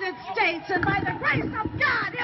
United States, and by the grace of God,